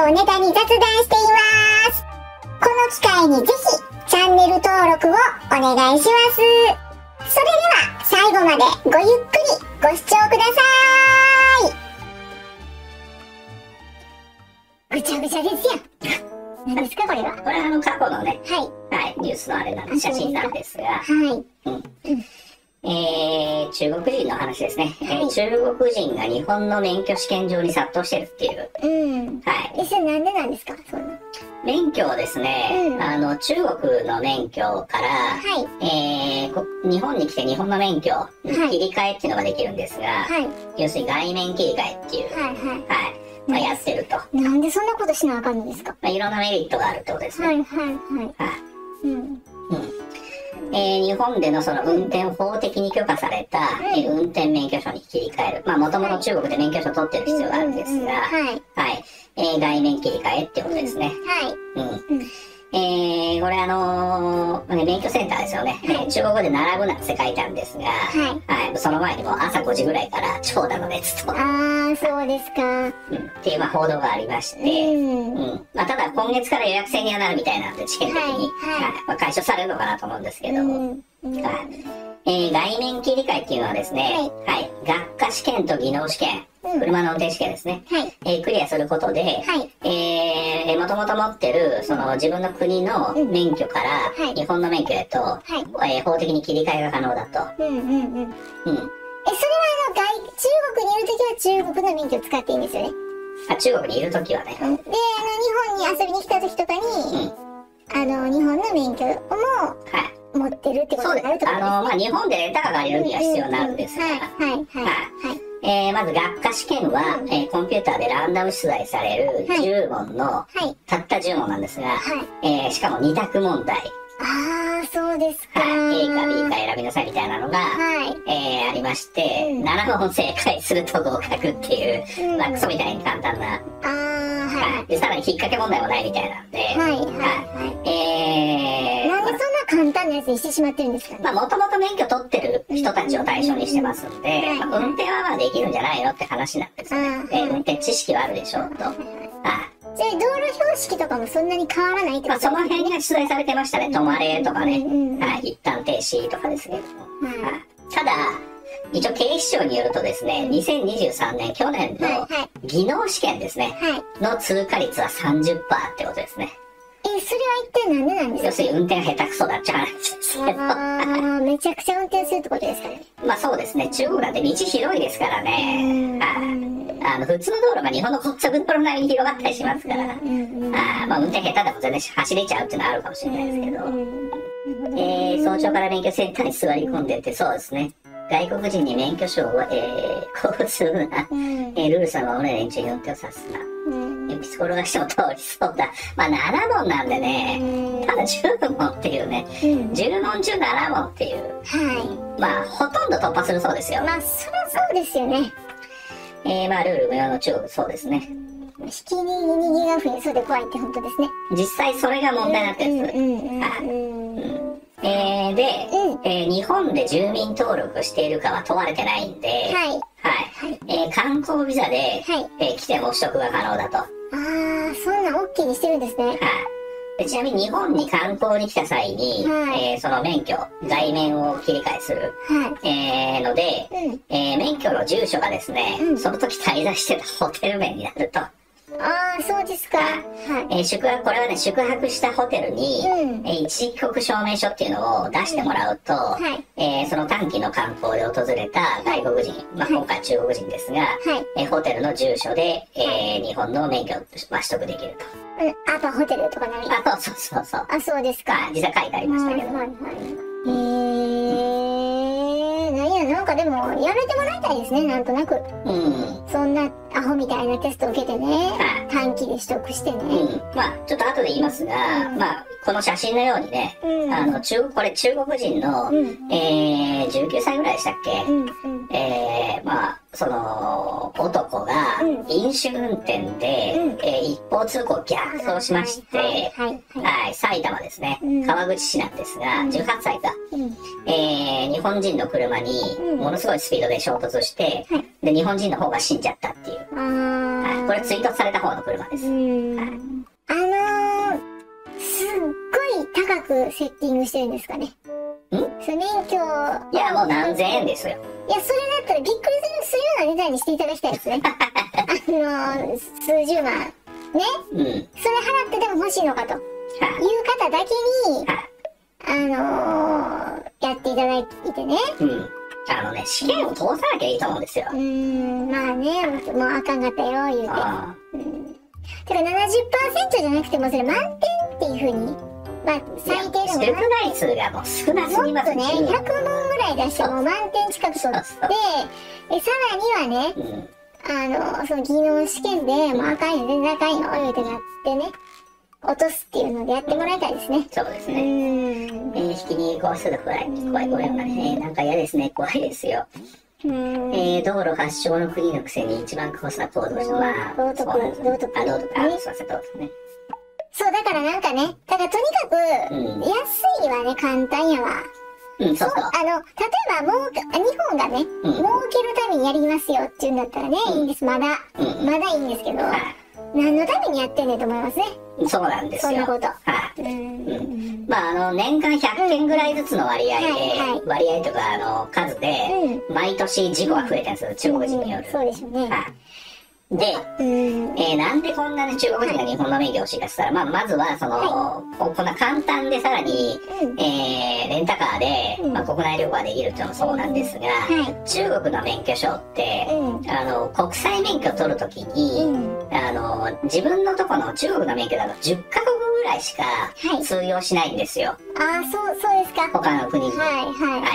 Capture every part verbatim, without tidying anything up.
をネタに雑談しています。この機会にぜひチャンネル登録をお願いします。それでは最後までごゆっくりご視聴ください。ぐちゃぐちゃですやん。何ですかこれは。 これはあの過去のね、 はい。 はい、ニュースのあれなんで、写真なんですが、 はい。 うん。えー、中国人の話ですね、 はいえー。中国人が日本の免許試験場に殺到してるっていう。 うん。 はい。 え、それなんでなんですかそんな。 免許をですね、うん、あの、中国の免許から、はい、えーこ、日本に来て日本の免許に切り替えっていうのができるんですが、はい、要するに外面切り替えっていう、はい、はい。はい。まあ、やってると。 なんでそんなことしなあかんのですか。 まあ、いろんなメリットがあるってことですね。 はい、はい、はい。はい。うん。 うん。えー、日本でのその運転を法的に許可された、うん、えー、運転免許証に切り替える。まあ、もともと中国で免許証を取ってる必要があるんですが、はい。はい。えー、外面切り替えってことですね。 はい。 うん。えー、これあのー、免許センターですよね。はい、中国語で並ぶなって書いてあるんですが、はい。はい。その前にも朝ごじぐらいから長蛇の列と。 あー、そうですか。うん。 っていう、まあ、報道がありまして、うん。うん。まあ、ただ今月から予約制にはなるみたいなんで、試験的に。はい。はい。まあ、解消されるのかなと思うんですけども。うん。うん、はい。えー、外面切り替えっていうのはですね、はい。はい、学科試験と技能試験。車の運転試験ですね。はい。えー、クリアすることで、はい。えー、もともと持ってる、その自分の国の免許から、日本の免許へと、はい。えー、法的に切り替えが可能だと。うんうんうん。うん。え、それはあの、外、中国にいるときは中国の免許を使っていいんですよね。 あ、中国にいるときはね。 うん。で、あの、日本に遊びに来たときとかに、うん。あの、日本の免許をも、はい。持ってるってことになるってことですね。あの、まあ、日本でレンタカーが借りるには必要になるんですが、はい。はい。はい。はい。えー、まず学科試験は、うん、えー、コンピューターでランダム出題されるじゅうもんの、はい、たったじゅうもんなんですが、はい、えー、しかもに択問題。 ああ、そうですか。 はい。A か B か選びなさいみたいなのが、はい、えー、ありまして、うん、ななもん正解すると合格っていう、うん、まあ、クソみたいに簡単な。ああ、はい。で、さらに引っ掛け問題もないみたいなんで、はい、はい、はい。えー、 なんでそんな簡単なやつにしてしまってるんですかね。 まあ、もともと免許取ってる人たちを対象にしてますんで、まあ、運転はまあできるんじゃないのって話なんですね。で、運転知識はあるでしょうと。ああ、 じゃあ道路標識とかもそんなに変わらないってことですか。 まあ、その辺が出題されてましたね。止まれとかね、はい、一旦停止とかですけども。はい、ただ、一応警視庁によるとですね、にせんにじゅうさんねん、去年の技能試験ですね、はい、の通過率は さんじゅっパーセント ってことですね。 え、それは一体なんでなんですか。 要するに運転が下手くそだっちゃうんですけど。 あめちゃくちゃ運転するってことですかね。 まあそうですね。中国なんて道広いですからね。あの普通の道路が日本の高速道路並みに広がったりしますから。あまあ運転下手でも全然走れちゃうっていうのはあるかもしれないですけど。えー、早朝から免許センターに座り込んでってそうですね。外国人に免許証を、えー、交通な、うん、えー、ルールさんは俺連中に運転をさすな。鉛筆転がしても通りそうだ。まあななもんなんでね、うん、ただじゅうもんっていうね、うん、じゅうもん中ななもんっていう。はい。まあほとんど突破するそうですよ。 まあそりゃそうですよね。 えー、まあルール無用の中国、そうですね。 ひき逃げ逃げが増えそうで怖いって本当ですね。 実際それが問題になってるんです。えー、で、うん、えー、日本で住民登録しているかは問われてないんで、はい。はい。はい、えー、観光ビザで、はい、えー、来ても取得が可能だと。ああ、そんな OK にしてるんですね。はい。 でちなみに日本に観光に来た際に、はい、えー、その免許、外面を切り替えする、はい、えー、ので、うん、えー、免許の住所がですね、うん、その時滞在してたホテル名になると。 ああ、そうですか。はい。 えー、宿泊、これはね、宿泊したホテルに、うん、えー、一時帰国証明書っていうのを出してもらうと、うん、はい、えー、その短期の観光で訪れた外国人、はい、まあ、今回中国人ですが、はい、えー、ホテルの住所で、えーはい、日本の免許を取得できると。 うん、あとホテルとか何？ あ、そうそうそうそう。 あ、そうですか。 実は書いてありましたけど。はいはいはい。 えー、なんや、なんかでも、やめてもらいたいですね、なんとなく。うん。そんなアホみたいなテストを受けてね、はい、短期で取得してね。うん。 まあ、ちょっと後で言いますが、うん、まあ、この写真のようにね、うん、あの、中国、これ中国人の、うん、えー、じゅうきゅうさいぐらいでしたっけ？うんうん、えー、まあ、その、男が、 飲酒運転で、うん、えー、一方通行逆走しまして、はい、はいはい、埼玉ですね、うん、川口市なんですが、うん、じゅうはっさいか、うん、えー、日本人の車にものすごいスピードで衝突して、うん、で、日本人の方が死んじゃったっていう。はい、これ追突された方の車です。はい、 あのー、すっごい高くセッティングしてるんですかね。 ん？ その免許。 いや、もう何千円ですよ。 いや、それだったらびっくりするような値段にしていただきたいですね。あのー、数十万。ね、うん。それ払ってでも欲しいのかと。いう方だけに、あのー、やっていただいてね。 うん。あのね、試験を通さなきゃいいと思うんですよ。 うーん、まあね、もうあかんかったよ、言うて。あうん。てかななじゅっパーセントじゃなくても、それ満点っていう風に。まあ、最低でも。 出題数がもう少なすぎますね。 もっとね、ひゃく問ぐらい出しても満点近く取って、えさらにはね、うん、あの、その技能試験で、もうあかんよ、全然あかんよ、言うてなってね、落とすっていうのでやってもらいたいですね。うん、 そうですね。うん。えー、ひき逃げコースで怖い、怖い、怖い、怖いね。なんか嫌ですね、怖いですよ。うん、えー、道路発祥の国のくせに一番コースな行動して、まあ、 道徳、道徳。 あ、道徳、あ、すいません、道徳ね。 そう、だからなんかね、だからとにかく、うん、安いはね、簡単やわ。 うん、そうそう。 あの、例えば、もう、日本がね、うん、儲けるためにやりますよっていうんだったらね、うん、いいんです、まだ。うん、まだいいんですけど、何のためにやってんねんと思いますね。 そうなんですよ。 そんなこと。はい、うん。まあ、あの、年間ひゃっけんぐらいずつの割合で、うんはいはい、割合とか、あの、数で、うん、毎年事故が増えてるんですよ、中国人による。 うんうん、そうでしょうね。はいで、うん、えー、なんでこんなに中国人が日本の免許を欲しいかって言ったら、まあ、まずは、その、はい、こんな簡単でさらに、うん、えー、レンタカーで、うん、まあ、国内旅行ができるっていうのもそうなんですが、うんはい、中国の免許証って、うん、あの、国際免許を取るときに、うん、あの、自分のとこの中国の免許だとじゅっかこくぐらいしか通用しないんですよ。はい、 ああ、そう、そうですか。 他の国に。はい、はい、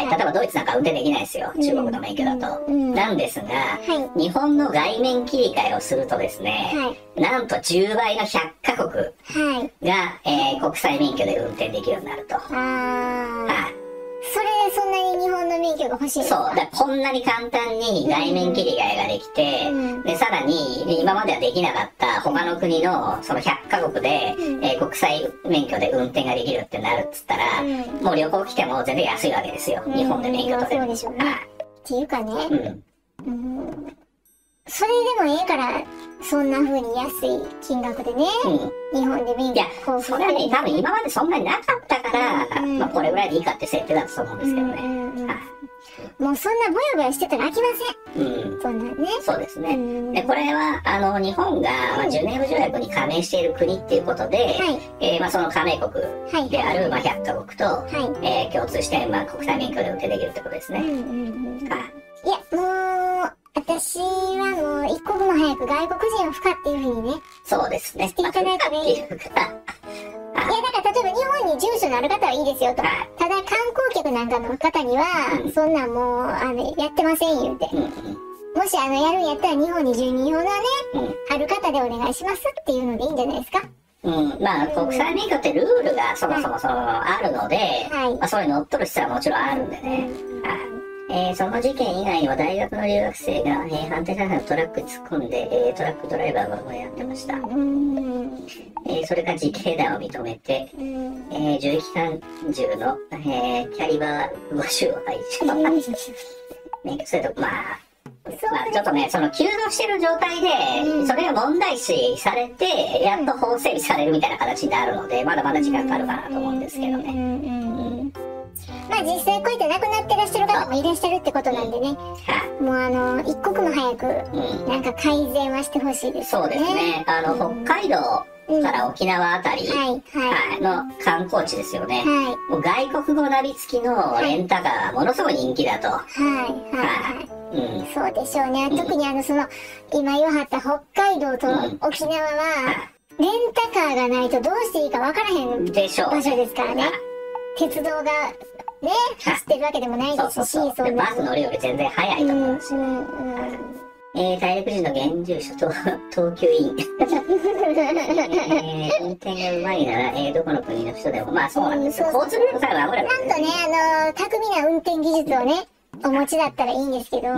はい。例えばドイツなんか運転できないですよ。中国の免許だと。うん、なんですが、はい、日本の外面切り替えをするとですね、はい、なんとじゅうばいのひゃっかこくが、はい、えー、国際免許で運転できるようになると。ああ。それでそんなに日本の免許が欲しいんですか？ そう。だこんなに簡単に外面切り替えができて、うん、で、さらに今まではできなかった他の国のそのひゃっかこくで、うん、えー、国際免許で運転ができるってなるっつったら、うん、もう旅行来ても全然安いわけですよ。うん、日本で免許取れる。 そうでしょうね。っていうかね、うん、うんそれでもええから、そんな風に安い金額でね、うん、日本で免許交付して。いや、それはね、多分今までそんなになかったから、うん、まあこれぐらいでいいかって設定だと思うんですけどね。うんうんうん、 もうそんなぼやぼやしてたら飽きません。うん。そんなね。 そうですね。うん、で、これは、あの、日本が、まあ、ジュネーブ条約に加盟している国っていうことで、はい、えー、まあその加盟国である、はい、まあひゃっかこくと、はい、えー、共通して、まあ国際免許で運転できるってことですね。うんうんうん、 はい、いや、もう、私はもう一刻も早く外国人を不可っていうふうにね。 そうですね。 していただいてね。いや、だから例えば日本に住所のある方はいいですよと。ただ観光客なんかの方には、うん、そんなんもう、あの、やってません言うて。うんうん、もしあの、やるんやったら日本に住民票がね、うん、ある方でお願いしますっていうのでいいんじゃないですか。 うん、まあ、国際免許ってルールがそもそもその、あるので、はい、まあ、それに乗っ取る必要はもちろんあるんでね。うんはいえー、その事件以外には大学の留学生が、えー、反対車線のトラックに突っ込んで、えー、トラックドライバーがやってました。えー、それから自警団を認めて、えー、銃機関銃の、えー、キャリバーごしゅうを配置。ね、それと、まあ、まあ、ちょっとね、その、急動してる状態で、それが問題視されて、やっと法整備されるみたいな形になるので、まだまだ時間かかるかなと思うんですけどね。うんまあ実際こうやって亡くなってらっしゃる方もいらっしゃるってことなんでね、うん、もうあの一刻も早くなんか改善はしてほしいですね、うん、そうですねあの、うん、北海道から沖縄あたり、うんはいはい、の観光地ですよね、はい、もう外国語ナビ付きのレンタカーがものすごい人気だとはいはいはい、うん、そうでしょうね、特にあのその今言わはった北海道と沖縄は、レンタカーがないとどうしていいか分からへん場所ですからね鉄道がね、走ってるわけでもないですし、 そうそうそうバス乗るより全然早いと思うんですよ。うんうんうんえー、大陸人の現住所と東急員、えー、運転がうまいなら、えー、どこの国の人でもまあそうなんですよ、うん、交通ルールさえ守ればなんとね、あのー、巧みな運転技術をねお持ちだったらいいんですけど、うん、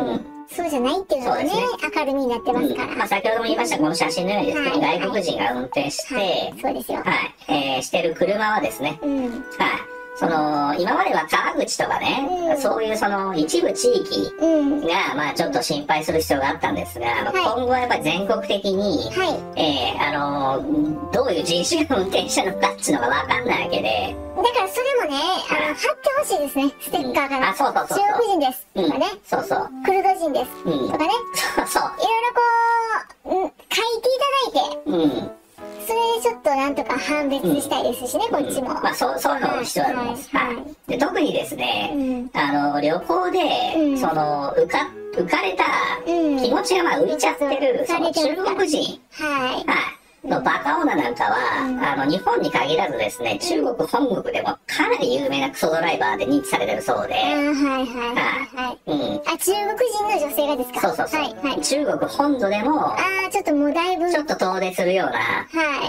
そうじゃないっていうのがね、明るみになってますから。 まあ先ほども言いましたこの写真のようにですね、外国人が運転して、 そうですよ。 はい、えー、してる車はですね、はい。その、今までは川口とかね、うん、そういうその一部地域が、まあちょっと心配する必要があったんですが、はい、今後はやっぱり全国的に、はい、えー、あの、どういう人種が運転したのかっていうのがわかんないわけで。 だからそれもね、あの、貼ってほしいですね、ステッカーから。 あ、そうそうそう。 中国人です。とかね。 そうそう。 クルド人です。とかね。 そうそう。 いろいろこう、書いていただいて。うん。それでちょっとなんとか判別したいですしね、こっちも。 まあそう、そういうのも必要なんです。はい。で、特にですね、あの、旅行で、その、浮か、浮かれた気持ちがまあ浮いちゃってる、その中国人。はい。はい。のバカ女なんかは、うん、あの、日本に限らずですね、中国本国でもかなり有名なクソドライバーで認知されてるそうで。はいはいはい。うん。あ、中国人の女性がですか？そうそうそう。はいはい、中国本土でも、ああ、ちょっともうだいぶ。ちょっと遠出するような、はい。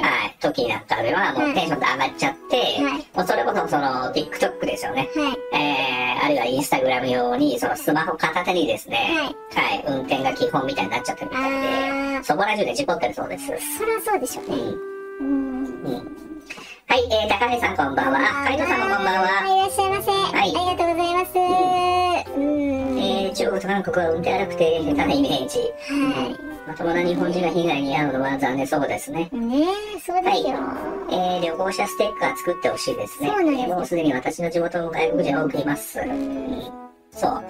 はい。時なんかでは、もうテンションが上がっちゃって、はい。もうそれこそその、TikTok ですよね。はい。えー、あるいは Instagram 用に、そのスマホ片手にですね、はい。はい。運転が基本みたいになっちゃってるみたいで、そこら中で事故ってるそうです。そりゃそうでしょうね。うん。うん。はい、えー、高橋さんこんばんは。海斗さんもこんばんは。いらっしゃいませ。はい。ありがとうございます。うん。えー、中国と韓国は運転荒くて下手なイメージ。はい。まともな日本人が被害に遭うのは残念そうですね。ねえ、そうですよ。えー、旅行者ステッカー作ってほしいですね。そうなんです。もうすでに私の地元の外国人は多くいます。うん。そう。だから、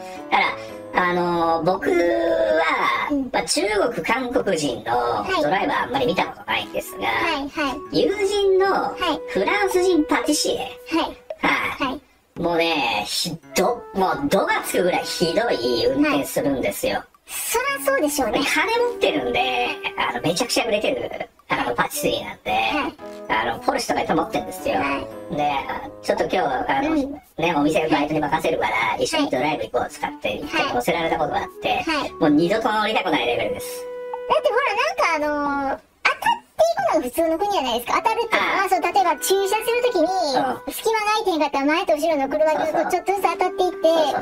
あのー、僕は、うん、まあ、中国、韓国人のドライバーあんまり見たことないんですが、はいはい、友人のフランス人パティシエ、はいはいはい、もうね、ひど、もう度がつくぐらいひどい運転するんですよ。はい、そりゃそうでしょうね。金持ってるんで、あの、めちゃくちゃ売れてる、あの、パティシエなんで、はい、あの、ポルシェとかいっぱい持ってるんですよ。はい、で、ちょっと今日、あの、うん、ね、お店のバイトに任せるから、一緒にドライブ行こう使って、一回乗せられたことがあって、はい、もう二度と乗りたくないレベルです。だってほら、なんかあのー、当たっていくのが普通の国じゃないですか。当たるっていうのは、そう、例えば駐車するときに、隙間が空いてへんかったら前と後ろの車がちょっとずつ当たっていって、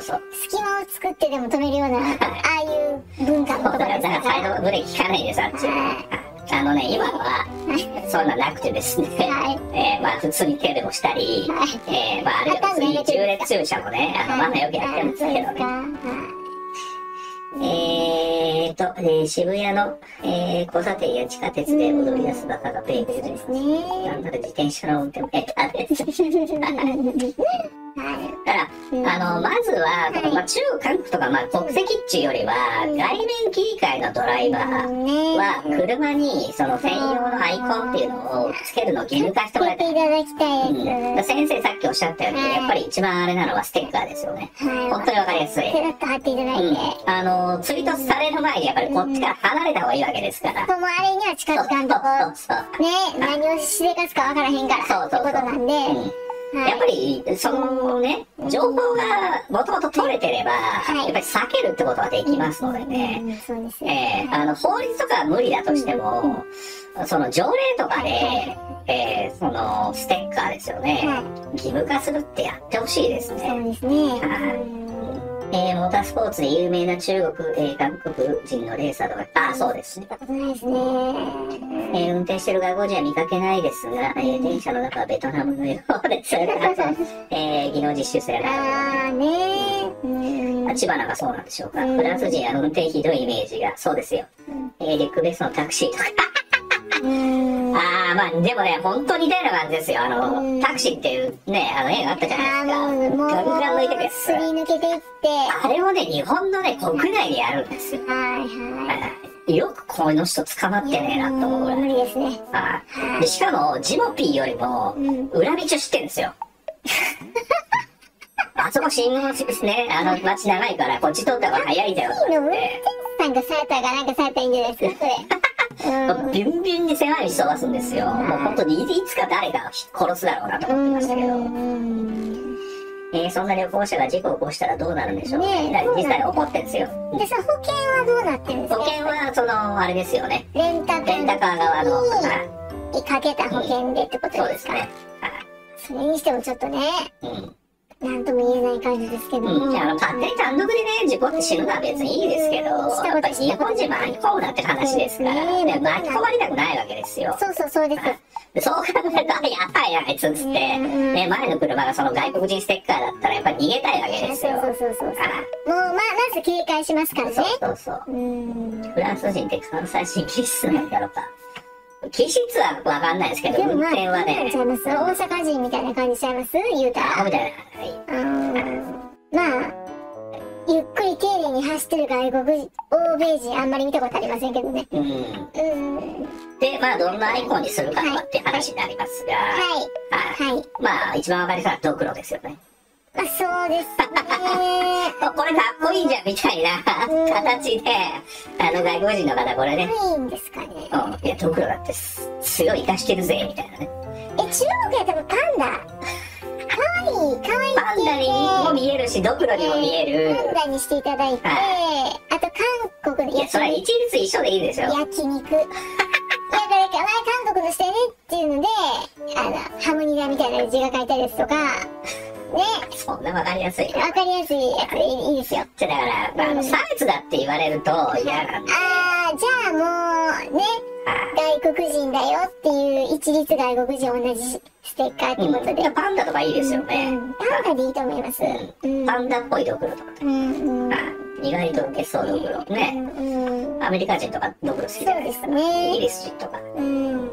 隙間を作ってでも止めるような、ああいう文化のところですから。だからサイドブレーキ効かないです、あっち。あのね、今は、そんななくてですね、はい、えー、まあ普通に手でもしたり、はい、えー、まああるいは普通に縦列駐車もね、あの、まだよくやってるんですけどね。えーと、えー、渋谷の、えー、交差点や地下鉄で踊り出すバカがペイペイですね。なんなら自転車の運転も下手です。だから、あの、まずは、まあ、中国、韓国とか、まあ、国籍っていうよりは、外面切り替えのドライバーは、車に、その専用のアイコンっていうのをつけるのを義務化してもらいたい。いただきたいです。うん、先生さっきおっしゃったように、やっぱり一番あれなのはステッカーですよね。本当にわかりやすい。ペラッと貼っていただいて。うん、あの、ツイートされる前に、やっぱりこっちから離れた方がいいわけですから。そう、もうあれには近づかんとこ。そうそう。ね、何をしでかすかわからへんから。そうそう。ってことなんで。やっぱり、そのね、情報がもともと取れてれば、はい、やっぱり避けるってことはできますのでね。えー、あの、法律とかは無理だとしても、その条例とかで、えー、その、ステッカーですよね、はい、義務化するってやってほしいですね。そうですね。はいえー、モータースポーツで有名な中国、えー、韓国人のレーサーとか、ああ、そうですね。ないですね。えー、運転してる外国人は見かけないですが、えー、電車の中はベトナムのようです。えー、技能実習生が。ああ、ねー。うん、千葉なんかそうなんでしょうか。フランス人は運転ひどいイメージが、そうですよ。えー、リュックベースのタクシーとか。ああ、まあ、でもね、本当に似たような感じですよ。あの、タクシーっていうね、あの映画あったじゃないですか。もう、もう、ガンガン抜いてくやつ。すり抜けていって。あれをね、日本のね、国内でやるんですよ。はいはい。よくこの人捕まってねえなと思うぐらい。無理ですね。はい。で、しかも、ジモピーよりも、裏道を知ってるんですよ。あそこ信号ですね。あの、街長いから、こっち通った方が早いだよって。運転手さんがされたかなんかされたらいいんじゃないですか、それ。ビュンビュンに狭い道飛ばすんですよ。もう本当にいつか誰か殺すだろうなと思ってましたけど。えー、そんな旅行者が事故を起こしたらどうなるんでしょうね。ね実際起こってるんですよ。でさ、保険はどうなってるんですか？保険は、その、あれですよね。レンタカー。レンタカー側の。にかけた保険でってことですか？そうですね。それにしてもちょっとね。うん。なんとも言えない感じですけども。うん、あの、勝手に単独でね、 事故って死ぬのは別にいいですけど、やっぱり日本人巻き込むなって話ですから、ね、巻き込まれたくないわけですよ。 そうそうそうです。 そう考えると、あ、やばいな、あいつっつって、ね、前の車がその外国人ステッカーだったらやっぱり逃げたいわけですよ。 そうそうそうそう。もう、まあ、まず警戒しますからね。 そうそうそう。フランス人って関西人気質なんだろうか。気質はわかんないですけど、運転はね。 ちゃいます。大阪人みたいな感じちゃいます言うたら。 みたいな。 まあ、ゆっくり丁寧に走ってる外国、欧米人あんまり見たことありませんけどね。うん。うん。 で、まあ、どんなアイコンにするかって話になりますが。はい。はい。まあ、一番わかりやすいのはドクロですよね。 まあ、そうですね。 これかっこいいじゃんみたいな形で、あの外国人の方これね。 いいんですかね。 うん。いや、ドクロだって強い生かしてるぜ、みたいなね。 え、中国やったらパンダ。かわいい、かわいい。 パンダにも見えるし、ドクロにも見える。 パンダにしていただいて、あと韓国で。 いや、それは一律一緒でいいですよ。 焼肉。いや、これ、前韓国のしてねっていうので、あの、ハムニダみたいな字が書いてあるやつとか、ね。 そんなわかりやすい。 わかりやすいやつでいいですよ。 じゃだから、まあ、あの、差別だって言われると嫌なんで。 ああ、じゃあもう、ね。外国人だよっていう一律外国人同じステッカーってことで、うん、いやパンダとかいいですよね、 うん、パンダでいいと思います、 うん、パンダっぽいドクロとか、うんうん、意外と受けそうドクロね、うんうん、アメリカ人とかドクロ好きじゃないですか、ね、イギリス人とか、 うん、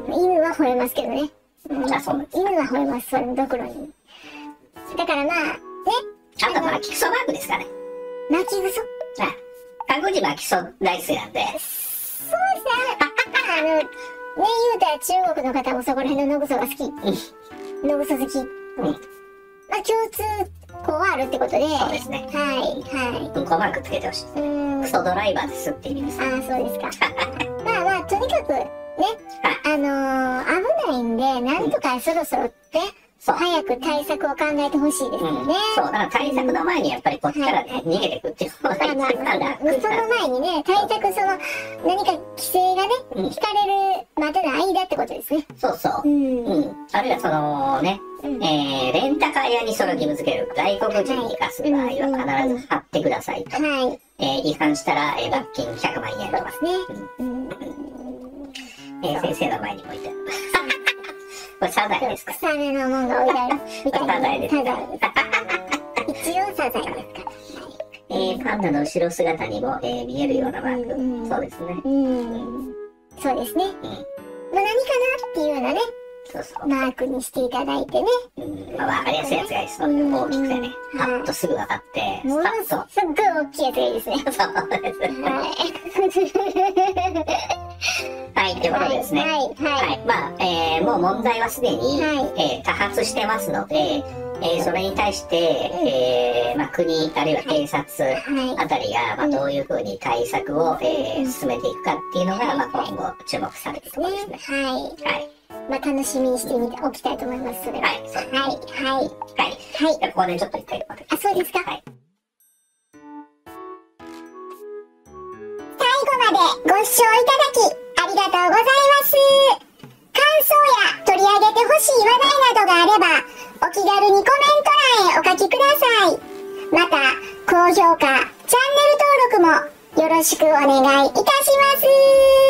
犬は吠えますけどね、 うん、あそうなんです犬は吠えます、そのドクロに。だからまあね、 あと巻きクソマークですかね。 巻きぐそ、 あ韓国人巻きクソ大好きなんで、 そうですね。あの、ね、言うたら中国の方もそこら辺の野ぐそが好き。野ぐそ好き。うん。まあ、共通項はあるってことで。 そうですね。 はい、はい。 うんこマークつけてほしいです。うん。クソドライバーですって意味です。 ああ、そうですか。まあまあ、とにかく、ね、あのー、危ないんで、なんとかそろそろって、早く対策を考えてほしいですよね、 うん。そう、だから対策の前にやっぱりこっちからね、はい、逃げていくっていうのが一番楽。 その前にね、対策、その、何か規制がね、うん、引かれるまでの間ってことですね。 そうそう。うん。うん、あるいはそのね、うん、えー、レンタカー屋にそれを義務付ける。外国人に生かす場合は必ず貼ってくださいと。はい。えー、違反したら、えー、罰金ひゃくまんえんとか。そうですね。うん。えー、先生の前に置いてある。これサザエですか？ 臭めのもんが置いてあるみたいな。 サザエです。 サザエです。一応サザエですから。 えー、パンダの後ろ姿にも、えー、見えるようなマーク。うんうん、そうですね。うん。 そうですね。うん。まあ、何かなっていうようなね。そうそう。マークにしていただいてね。 うん。まあ、わかりやすいやつがいいですので、うん、大きくてね。パッとすぐ分かって、 ものすごい大きいやつがいいですね。 そうです。はい。はい、ということですね。はい。はい。はい、まあ、えー、もう問題はすでに、はい、えー、多発してますので、えー、それに対して、えー、まあ、国、あるいは警察あたりが、まあ、どういうふうに対策を、えー、進めていくかっていうのが、まあ、今後注目されるところですね。はい。はい。 まあ、楽しみにしてみておきたいと思います。それは。はい。はい。はい。はい。 はい。じゃあ、ここでちょっと一回待って。 あ、そうですか。はい。最後までご視聴いただき、ありがとうございます。感想や取り上げてほしい話題などがあれば、お気軽にコメント欄へお書きください。また、高評価、チャンネル登録もよろしくお願いいたします。